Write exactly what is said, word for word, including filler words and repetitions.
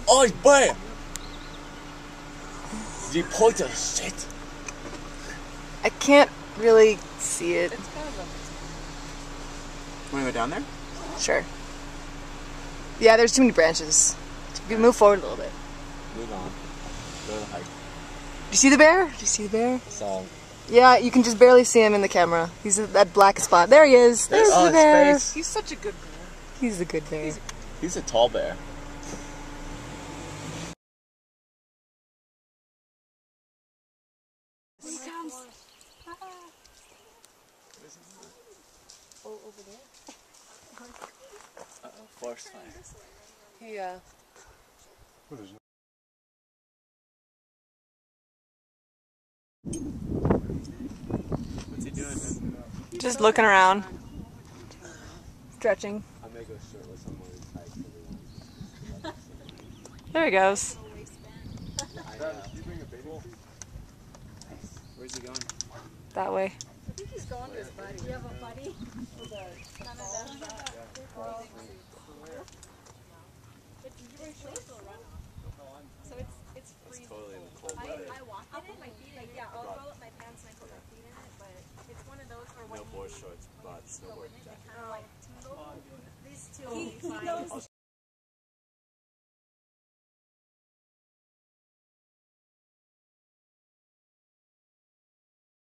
Oh, bear! You point to shit. I can't really see it. It's kind of Want to go down there? Sure. Yeah, there's too many branches. We move forward a little bit. Move on. Go to the hike. Do you see the bear? Do you see the bear? So. Yeah, you can just barely see him in the camera. He's at that black spot. There he is. There's Oh, the bear. his face. He's such a good bear. He's a good bear. He's He's a tall bear. Here he comes. Oh, over there? Uh-oh, forest fire. He, uh... What's he doing then? Just looking around. Stretching. I may go shirtless on one of these hikes. There he goes. Where's he going? That way. I think he's going to his buddy. You have a buddy? So it's it's freezing. Totally in the cold I, weather. I walk in it, my feet, like, yeah, I'll roll up my pants and I put my feet in it, but it's one of those where when No board shorts, but snowboard jacket. kind of like tingle, these two will be fine.